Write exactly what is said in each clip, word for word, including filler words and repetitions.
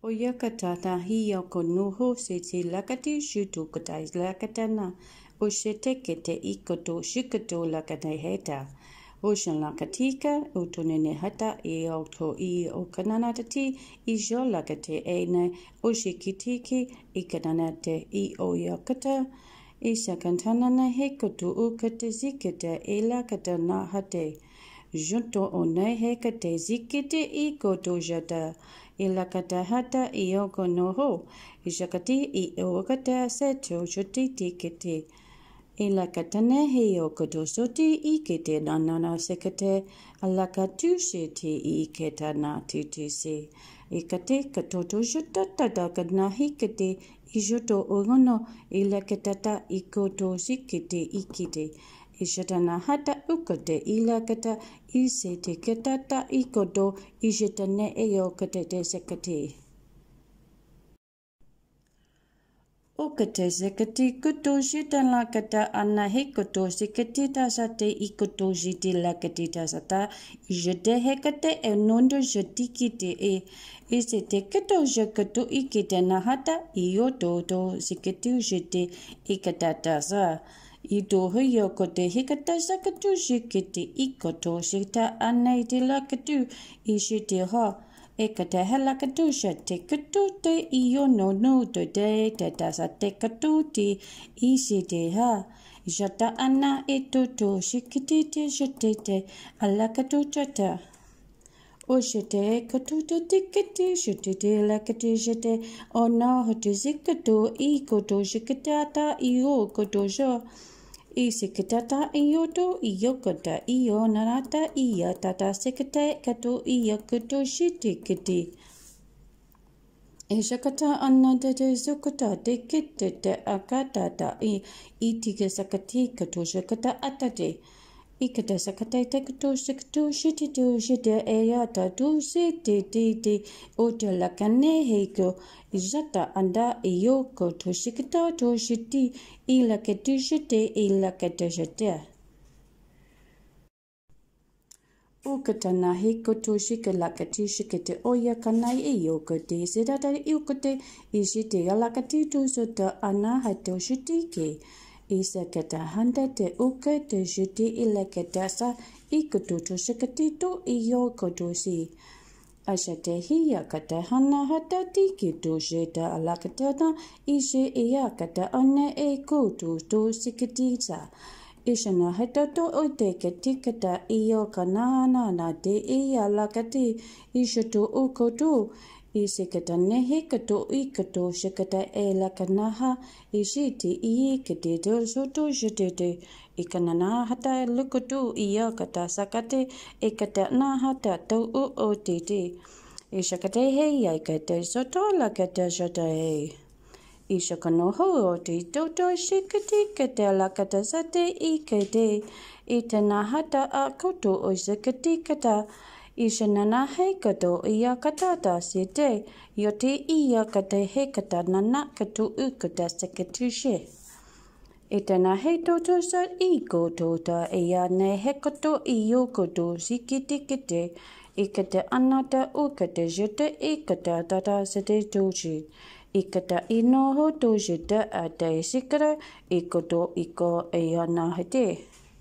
Oyakatata hiyoko noho sete lakati shutu katai lakatana. Oshete kete ikoto shikato lakate heta. Oshan lakatika, utonene hata e auto i okananatati, i jo lakate ene, oshikitiki, ikananate i oyakata, i sakantanana hekoto ukate zikete e lakata na hate. Junto one hekate zikete i koto jata. Ilakata hata ioko noho, ishakati i okata seto shotiti kete. Ilakatane heyoko dosoti i kete nanana sekate, alakatu shete i keta na tutisi. Ikate katoto shotata kadna hikete, ijoto ogono, ilakatata ikoto sikete ikite. Ishatana hata ukate ilakata isete katata ikodo ishatane eyo katete sekati. Ukate sekati kuto shitana kata anahe koto sekati tasate ikoto jiti lakati tasata jete hekate enondo jetikite e isete kato jakato ikite na hata iyoto to sekati jete ikatata sa. Ito hiyo kote hikata sakatu shikiti ikoto shita anaiti lakatu ishite ha ekata halakatu shate katu te iyo no no to te te tasate katu te ishite ha jata ana ito to shikiti te shate te alakatu chata. Oshete katu te tikiti shate te lakati shate ona hote zikato ikoto shikitata iyo koto sho. Isikatata iyoto iyokata iyo narata iya tata sekate kato iyokoto shitikiti. Ishakata anadete zukata dekete te akatata i itika sakati kato shakata atate. Ikata sakate te kato shikato shititu shite eyata tu siti titi ota lakane heiko. Jata anda iyoko to shikata to shiti ilakati shite ilakata shite. Ukatana hiko to shikalakati shikate oya kanai iyoko te sedata iyokate ishite alakati to sota ana hato shitike. Isakata handa te uka te shiti ilakata sa ikoto to shikati to iyoko to si. Ashate hiya kata hana hata tiki to sheta alakatana ishe iya kata ane e koto to sikitisa. Ishana hata to oite katikata iyo kanana na te iya lakati ishato ukoto. Isikata nehe kato ikato shikata e lakanaha ishiti iyi kate to soto shitete. Ikanana hata lukutu iya kata sakate ikata na hata to u o titi. Ishakate he yakate soto lakata shata he. Ishakano ho o ti toto shikati kate lakata sate ikate. Itana hata a koto o shikati kata. Ishanana he kato iya katata sete. Yote iya kate he kata nana kato ukata sekatushe. Itana he toto sa iko tota iya ne he kato iyo koto sikiti kite. Ikata anata ukata jete ikata tata sete tochi. Ikata inoho to jete ate sikara ikoto iko iya na hete.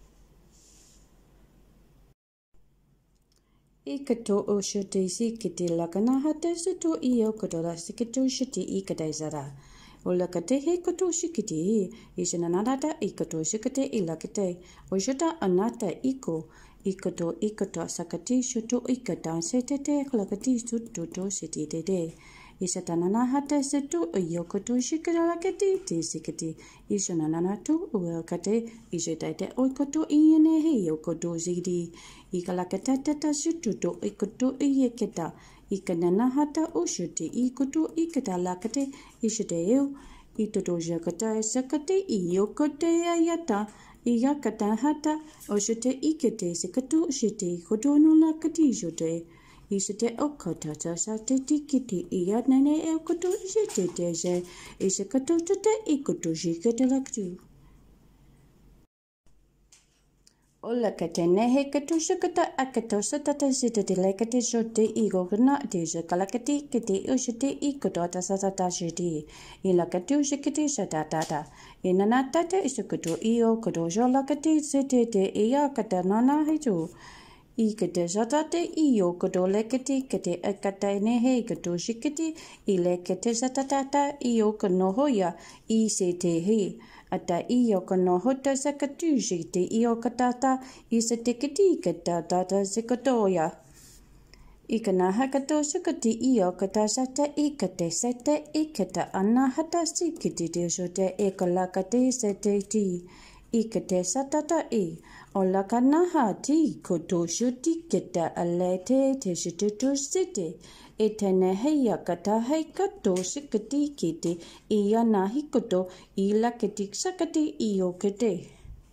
Ikato o shite sikiti lakana hate sito iyo kotora sikito shiti ikata zara. Olakate he kato shikiti, ishananata ikato shikate ilakate, oshata anata iko, ikato ikata sakati shuto ikata setete klakati suto siti de. Ishatanana hata setu yokoto shikara lakati te sikati, ishananatu uelkate, ishatate oikoto iene he yokoto zidi, ikalakata tata shuto ikoto iyeketa. Ikanana hata ushute ikoto ikata lakate ishiteo itoto jakata sakate iyokote ayata iyakata hata ushute ikete sikato shite kodono lakati jote ishite okata sate tikiti iyanane ekoto ishite teje ishikato tete ikoto jikete laktu. Ola katene he katusha kata akatosa tata sita de lekati sote ego gna de kalakati kiti ushiti ikotota sata shiti ila katusha kiti sata tata inana tata isukutu io kodojo lakati sete de iya kata nana hitu ikate sata te io kodole kiti kiti akata nehe katushi kiti ile kati sata tata io konohoya I sete he ata iyo kono hota sakatushi te iyo katata I se te kiti katata sekatoya. Ikana hakato sakati iyo katasata ikate sete ikata anahata sikiti te sote ekalakate sete ti. Ikate satata e olakanaha ti koto shuti keta alete te shitutu site. Etene heia kata hei kato sikati kite ia nahi koto I la kiti sakati iyo kete.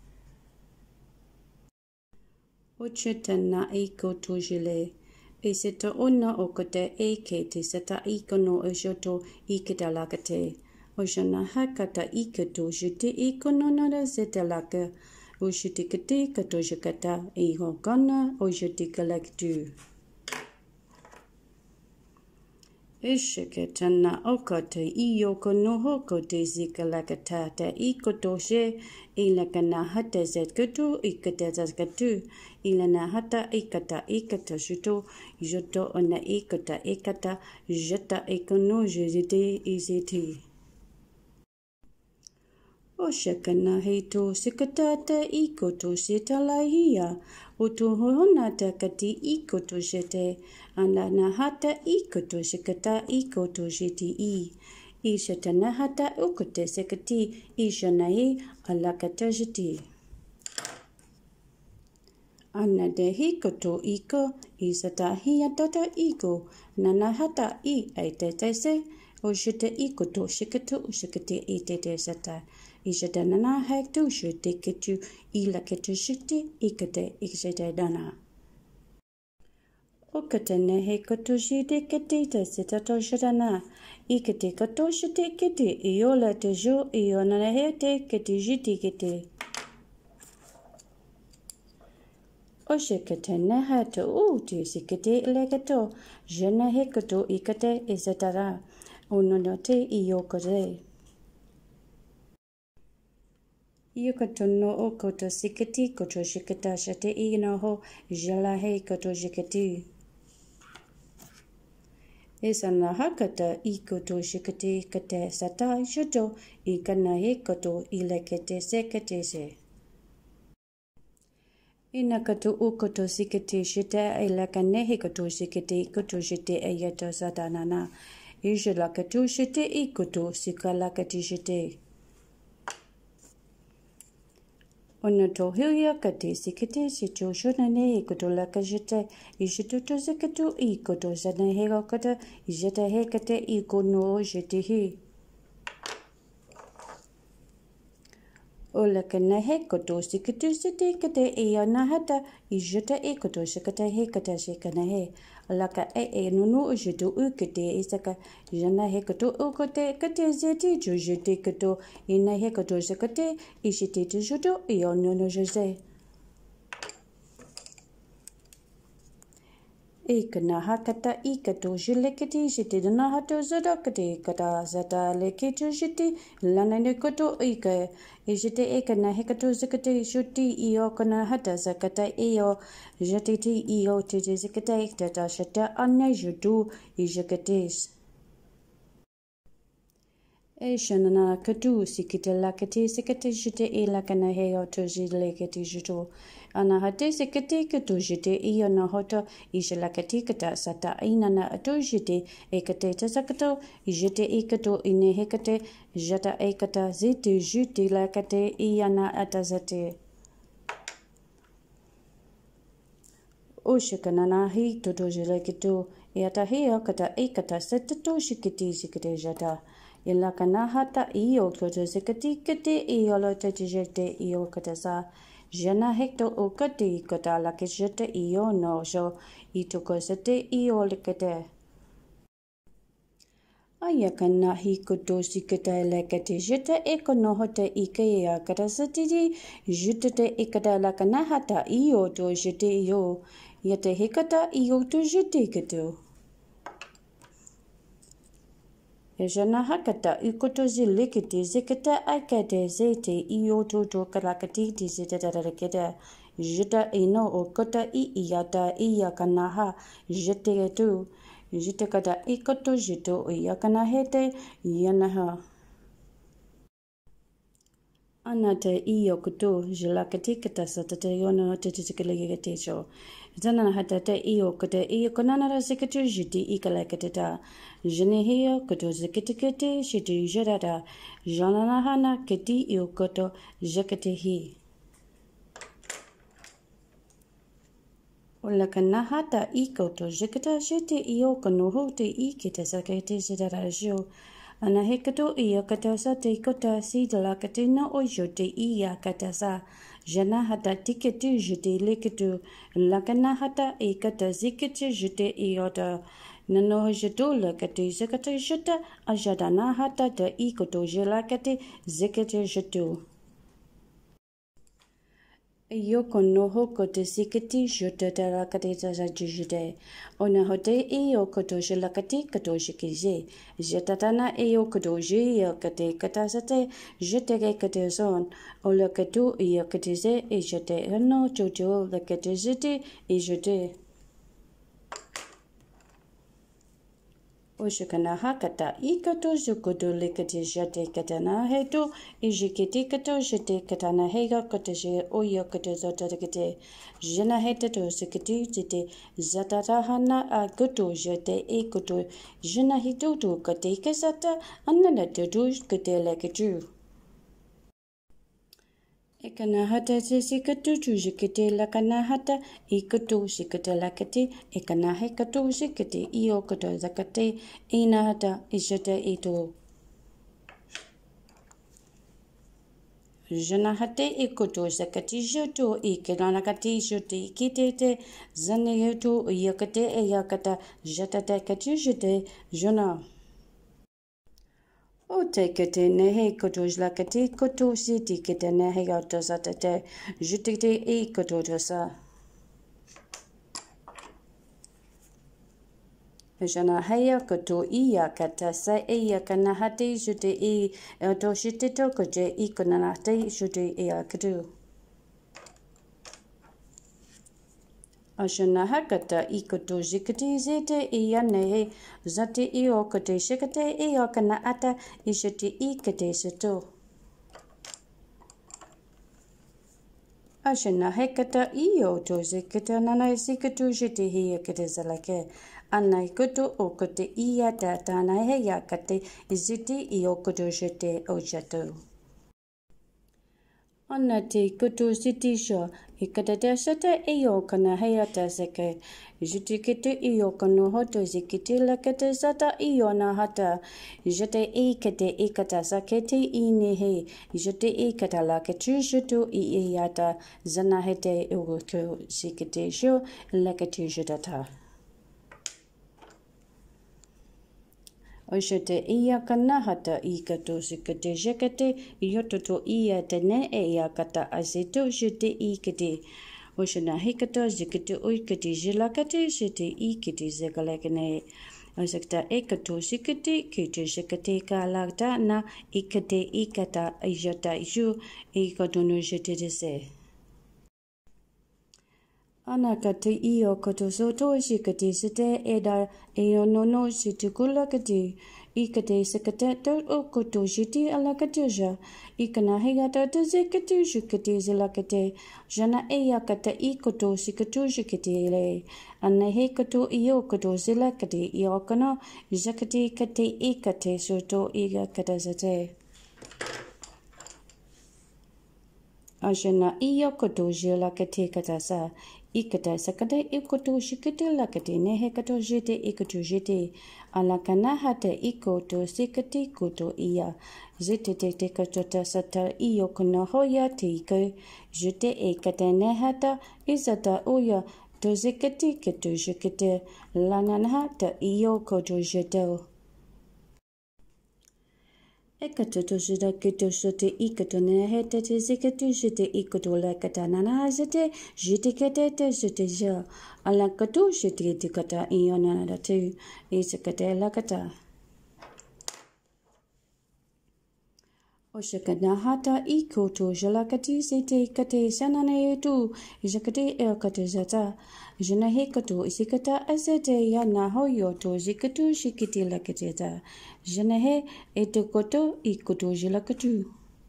Ochetana e koto jile. E seta ona o kote e kete seta ikono o shoto I kita lakate. Oshana hakata ikato jute ikono nara seta laka. O shute kate kato jikata e hokana o jute kalaktu. Ishiketana okate iyo konoho kote zikalakata ta ikotoshe ilakana hata zetkutu ikata zaskatu ilana hata ikata ikata shuto joto ona ikata ikata jeta ikono jezite iziti. Oshakana heito sikatata ikoto sitalahia oto honata kati ikoto shete anana hata ikoto sikata ikoto sheti I ishatana hata ukote sekati ishanae alakata sheti anade hikoto iko isata hiatata iko nana hata I aitetese oshete ikoto shikatu ushikati itete sata Ishadanana hektu shute ketu ila ketu shute ikate ikshete dana. Okatene he koto shite kete te setato shadana. Ikate koto shute kete iola te jo iona he te kete jiti kete. Oshikatene hatu uti sikete ilegato. Jena he koto ikate isetara. Unonote iokore. Iyo koto no o koto sikati koto shikata shate ino ho jala hei koto shikati. Esana hakata I koto shikati kate sata shoto I kana hei koto ilekete sekate se. Ina koto u koto sikati shite ilakane hei koto shikati koto shite ayato satanana. Ishala koto shite I koto sikalakati shite. Ona to hilia kate sikete situ shonane ikotola kajete ishituto ziketu ikoto zane hega kata ijete hekate ikono jete hi. Ola kana hekoto siketu site kate iya nahata ijete ikoto sikate hekate sikane he. Alaka e e nunu ujitu ukete isaka jana hekoto ukote kate zeti jujete kato ina hekoto sikate ishite tujuto iyo nono jose. Ikana hakata ikato jilekete jite dana hato zadakate kata zata leketu jite lanane koto ika jite ekana hekato zakate shuti iyo kana hata zakata iyo jatiti iyo tete zakate tata shata anna judu ijakates. E shanana katu sikite lakate sikate jite e lakana heo to jilekete judo. Ana hate sikate katu jite iyo na hoto ishalakati kata sata inana ato jite e kate tasakato jite e kato ine hekate jata e kata zite jute lakate iyana atazate. Oshakanana hi toto jilekito e atahia kata e kata setato shikiti shikite jata. Ila kana hata iyo koto sikati kate iyo lo tete jete iyo kata sa. Jana hekto o kate kata lakishete iyo no jo itoko sete iyo likate. Ayakana hi koto sikata lakate jeta ekono hota ikea karasatiri jutete ikata lakana hata iyo to jete iyo yete hikata iyo to jete kato. Ejana hakata ukoto zilikete zikata akate zete iyo to to karakati zete daraketa jeta ino o kota i iyata iyakanaha jete tu. Jitakata ikoto jito yakana hete yanaha. Anate iyo kuto jilakati kata satate yono tetikalagate cho. Zana hatate iyo kate iyo konanara sikatu jiti ikalakatata. Jenehia kuto zikatikate shiti jarada. Jananahana kati iyo koto jakatehi. Olakana hata ikoto jikata jete iyo konoho te ikita sakete zidarajo. Anahekato iya katasa te kota si dalakate na ojo te iya katasa. Jana hata tikete jete leketu. Lakana hata ikata zikete jete iota. Nano jeto lakate zikata jeta ajadana hata te ikoto jelakate zikete jeto. Yoko noho kote sikati jota tarakate tajajide. Ona hote iyo koto jilakati kato shikize. Jetatana iyo koto jia kate katasate jetege kate zon. Ola katu iyo katize e jete hano jojo la kate zite e jete. Oshikana hakata ikato jukoto lekate jate katana heto ijikiti kato jete katana hega koteje oya kote zotakete jena hete to sikiti jete zatatahana a koto jete e koto jena hito to kate kasata anana to kote lekatu. Ekana hata se sikatu jukete lakana hata ikoto sikata lakate ekana hekato sikate iyo koto zakate ina hata ijete ito. Jana hate ikoto zakati joto ikana kati jote ikitete zane yoto yakate eyakata jatata kati jote jana. O te kete nehe koto jlakati koto siti kete nehe auto satate jutite e koto tosa. Jana haya koto iya kata sa e yakana hate jute e auto shitito koje ikonanate jute e akatu. Ashana hakata ikoto jikati zete iya nehe zate iyo kote shikate iyo kana ata ishati ikate sato. Ashana hekata iyo to zikata nana sikatu jite hiya kate zalake. Anai koto o kote iya tatana heya kate iziti iyo koto jite ojato. Anate koto siti sho ikatata sata iyo kana hayata seke jutikete iyo kano hoto zikiti lakate sata iyo na hata jete ikate ikata sakete inehe jete ikata lakate jutu iyata zanahete ugoto zikite sho lakate judata. Oshete iya kana hata ikato sikate jekate yototo iya tene iya kata aseto jete ikate. Oshana hikata zikate oikate jilakate jete ikate zekalekene. Osekta ekato sikate kete jekate kalakta na ikate ikata ijata ju ikatono jete dese. Anakate iyo koto soto shikate sete eda eyo nono situkula kate ikate sekate to okoto shiti alakateja ikana hegata to zekate shikate zilakate jana eya kata ikoto sikatu shikate le anahe koto iyo koto zilakate iyo kana zakate kate ikate soto iga kata zate. Ashana iya koto jilakate katasa. Ikata sakata ikoto shikete lakate nehe kato jete ikoto jete alakana hata ikoto sikate koto iya zete te te kato sata iyo kono hoya te iko jete ekata nehata izata oya to zikate kato jikete lanana hata iyo koto jete. Ekatu shida kito shote ikato ne hete te zikatu shite ikato la katanana zete jite kete te shite ja alakatu shite tikata iona da tu isakate lakata. Oshakana hata ikoto jalakati sete kate sanane tu jakate elkate zata jana hekato isikata azete yana hoyoto zikatu shikiti lakateta jana he etokoto ikoto jalakatu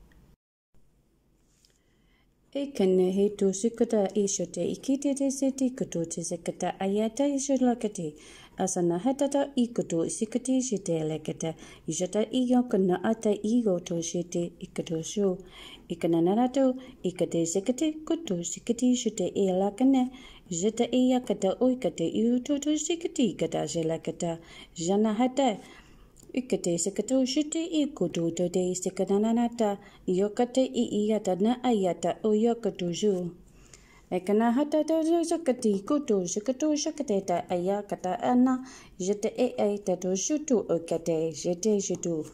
ekane he to sikata ishote ikite te sete koto te sekata ayata isholakati asana hatata ikoto isikati shite lekata ijata iyo kana ata iyo to shite ikato sho ikana narato ikate sekate koto sikati shite elakane jata iya kata oikate iyo to to sikati kata jelakata jana hata ikate sekato shite ikoto to de sekananata yokate i iyata na ayata oyokato jo ekana hata ta sakati koto sekato shakateta ayakata ana jete e ai tato shutu okate jete shutu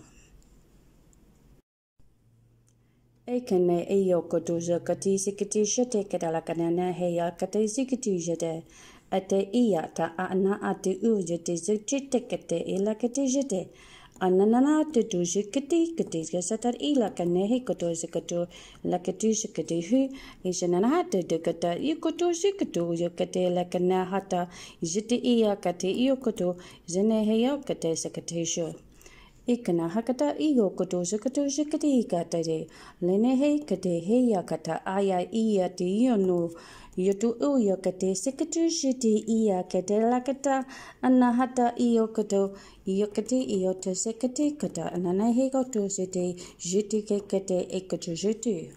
ekane eyokoto jakati sikati shite kadalakanana heya kate sikati jete ate iyata ana ate ujete jete kate elakate jete ananana te tu shikati kati kasatar ila kanehi koto sikato lakati shikati hu ishanana hata de kata ikoto shikato yakate lakana hata jiti iya kate iokoto zenehe yakate sakate sho ikana hakata iyo koto sikato shikati kata de lenehe kate heya kata aya iya te yono yotu uya kate sikatu shiti iya kate lakata anahata iyo koto iyo kate iyo te sikati kata ananahe koto siti jiti ke kate ikato jiti.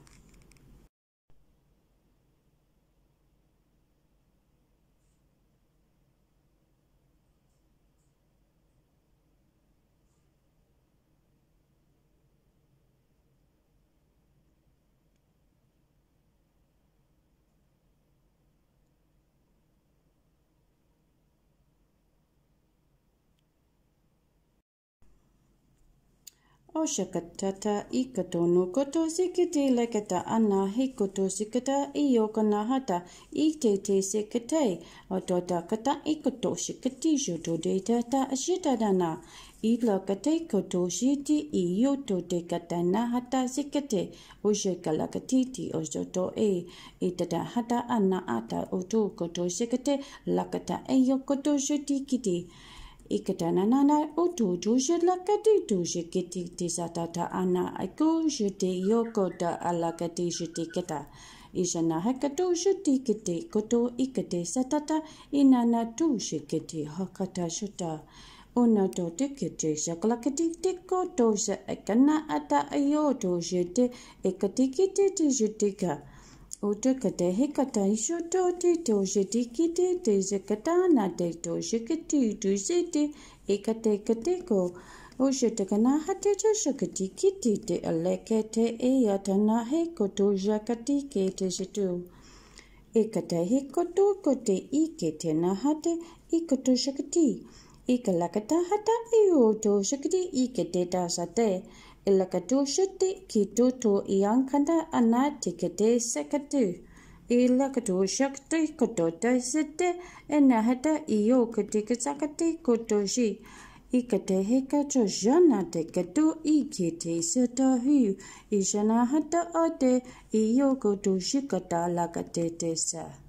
Oshakatata ikato no koto sikiti lekata ana hikoto sikata iyo kana hata ite te sikate otota kata ikoto sikati joto de tata ashita dana ila kate koto shiti iyo to te katana hata sikate oshakala katiti ojoto e itata hata ana ata oto koto sikate lakata iyo koto shiti kiti ikatana nana utu tuje lakati tuje kiti tisatata ana aku jete yokota alakati jete kata ishana hakato jete kiti koto ikate satata inana tuje kiti hakata shuta una to tikete saklakati tiko tosa ekana ata ayoto jete ekati kiti jete ka Oto kate hekata ishoto te to jeti kite te zekatana te to shikati tu zete ekate kate ko o shetakana hate to shakati kiti te alekete e yatana hekoto jakati ke te jitu ekate hekoto kote ikete na hate ikoto shakati ikalakata hata ioto shakati ikete tasate Ilakato shiti kituto iankanda ana tikete sekatu. Ilakato shakti koto tasite enahata iyo katikasakati koto shi. Ikate hekato jana tekatu ikete seta hu. Ishana hata ate iyo koto shikata lakate tesa.